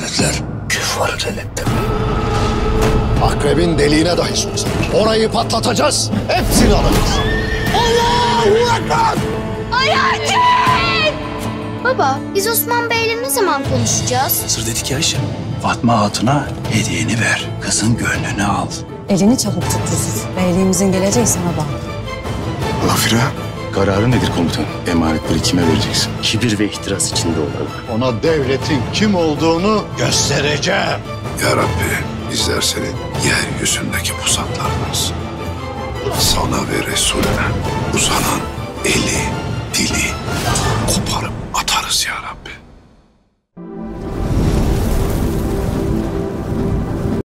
devletler küffarı devletler. Akrebin deliğine dahi soksak orayı patlatacağız. Hepsini alacağız. Allahu Ekber! Hayati! Baba, biz Osman Bey'le ne zaman konuşacağız? Sır dedi ki Ayşe, Fatma Hatun'a hediyeni ver. Kızın gönlünü al. Elini çabuk tut Yusuf. Beyliğimizin geleceği sana bağlı. Lafira, kararı nedir komutan? Emanetleri kime vereceksin? Kibir ve ihtiras içinde olan. Ona devletin kim olduğunu göstereceğim. Ya Rabbi, bizler senin yeryüzündeki pusatlardanız. Sana ve Resulüne uzanan eli, dili koparıp atarız ya Rabbi.